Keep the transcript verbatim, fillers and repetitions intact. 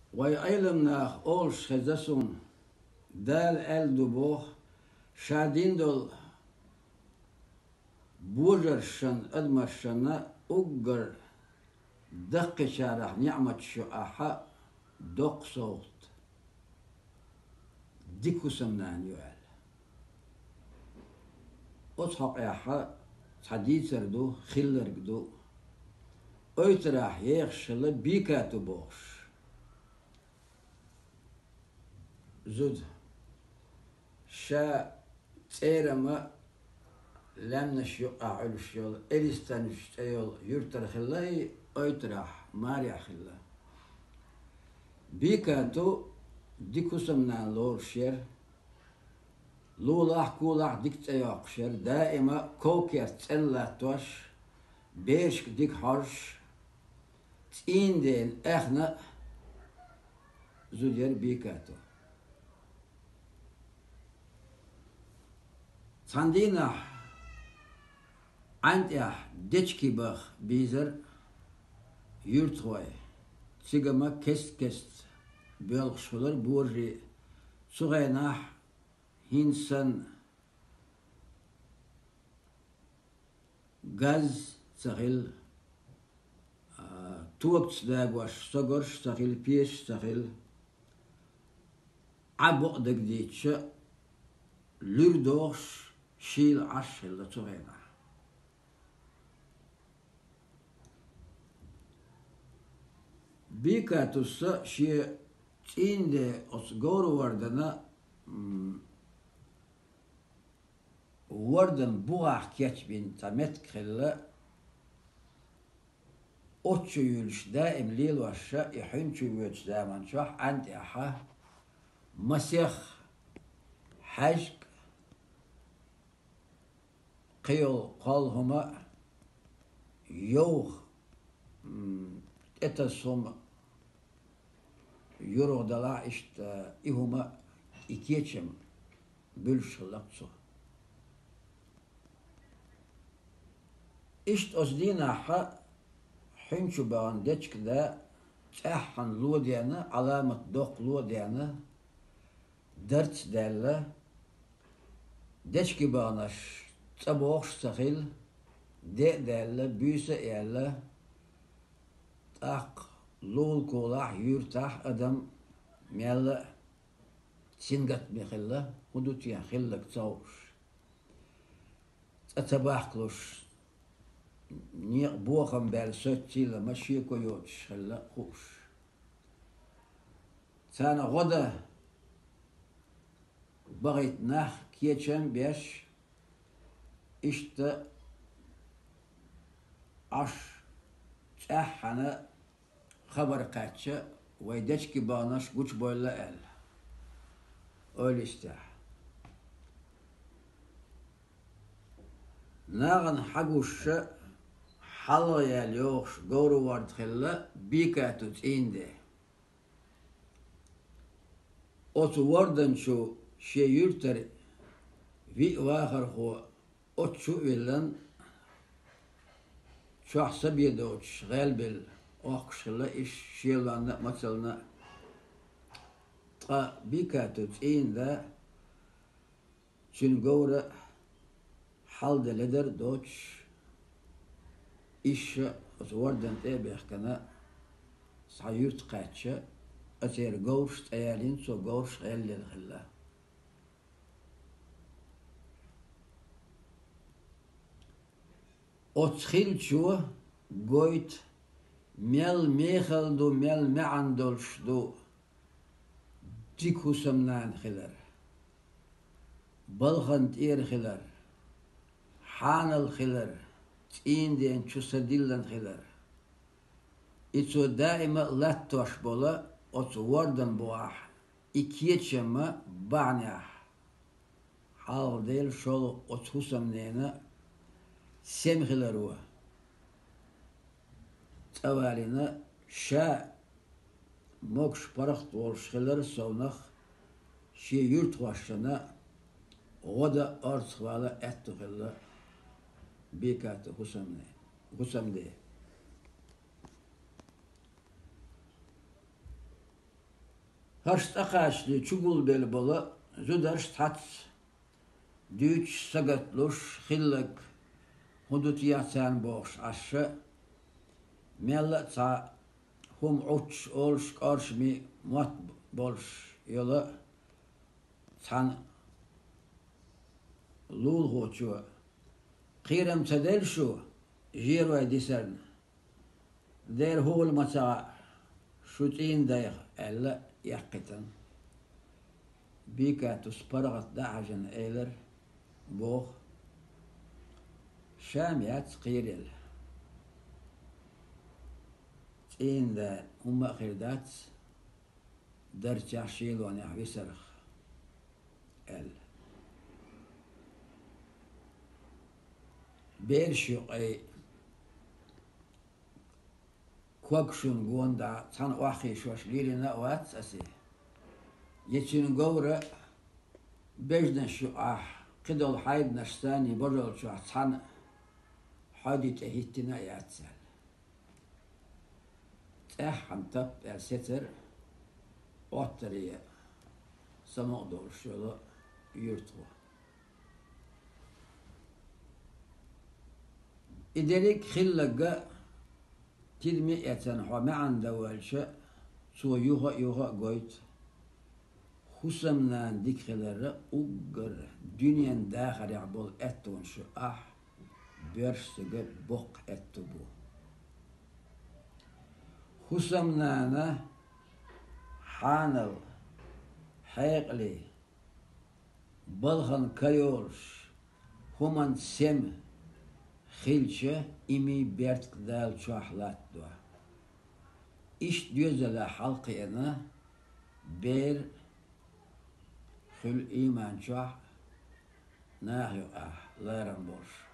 ويعلمنا أول خزسون دال ال دبوخ شادين دول بوجرشن أدمرشن أجر دق شارح نعمة شعاحة دق صوت ديكو سمنان يعل أصحق ياحا حديثر دو خلر دو أيتراح يخشل بيكاتو بوش زود شا تيرما لم نشيق أعلو الشيول إليستان الشيول يرتر خلاي أيتراح ماريا خلا بيكاتو ديكو سمنان لور شير لولاح كولاح ديك تياق شير دائما كوكير تسلا توش بيشك ديك حرش تين دين اخنا زودير بيكاتو صندينا عندي ديتشكي بخ بيزر يرتوي تيجما كست كست بيلغ شولر بوري صغيناح هينسن غاز تغيل توقت داغواش صغرش تغيل بيش تغيل عبق دقديتش لردوش شيل عشل لتغينا بيكاتوس شي تين دي أصغور وردنا وردن بوغاح كيتبين تمت خلا أوتشو يلش دائم ليل وشا يحنشو يوتش دائما شوح عند إحا مسيخ حجك قيل قالهما يوخ اتسهم يورو دلا اشت إهما إكيتشم بلش لقصو اشت أصدينا حا حنشو بان ديتشك دا تأحن لو ديانا علامة دوق لو ديانا درت دالا ديتشكي بانش تبوخش سخيل دي دالا بيسا إيالا تاق لول كولاح يرتاح أدم ميالا سنغت بخلا هدوتيا خلق توش تتباحكلوش نيق بوخم بالسوتي لما شيكو يوتش خلا خوش تانا غدا بغيت ناخ كيتشن بيش اشتا عش تاحنا خبر قاتشا ويدشكي باناش قوش بولا ال أول استاح ناغن حقوش حلو ياليوخش قورو وارد خلا بيكاتو تيندي أوتو وردن شو شي يرتر في واخر هو أوتشو إلن شو حسب يدوش غالبل أخش خلا إيش شيلانا مثلنا تا بيكاتو تيندا شن قورة حال دلدر دوش إيش أتوردن تابع كنا صعيرت قاتشة أتير قورش تيالين سو قورش غير للخلا أتخيل شو قويت ميل ميخل دو ميل معندولش دو ديكو سمنان خلر بلغن تير خلر حان الخلر تين دين شو سديلن خلر إتو دائما لا توش بولا أتو وردن بواح إكيتشما بعنيح حال ديل شولو أتو سمنينا سم خلروه تأوالينا شا موكش برخت ورش خلر سونخ شي يرت واشنا غدا أرض والا أتو خلا بيكاتو خسمني خسمدي Harsta kaçlı çugul bel bolu zudar tat düç sagatluş xillik hudutiyatsan boş aşı mella ta hum uç olş karşmi mat bolş yolu san lul hoçu qirem tedel şu jirvay disern der hol mata şutin dayı elle yaqitan bika tuspargat da'ajan eyler boh şamiyat qirel in de umma khirdat dercha shilwan yahvisarh el bershu ay kwakshun gonda tan wahi shosh lirina wat asi yechin gowra bejden shu ah qidol hayd nashtani borol shu tan hadit ehittina yatsal ehantap erseter otteriye sama doğuşuyor yurtlu. İdelik xillega tilmi eten ha ma'an dawalşe su yuha yuha goyt husamnan dikheleri uggar dünyen dahar bol ettun şu ah bersege bok ettu bu. Husamnana hanal hayqli balhan kayolş human sem xilçe imi bertkdal çahlatdu. İş düzele halkına ber xil iman çah nahyu ah laran boş.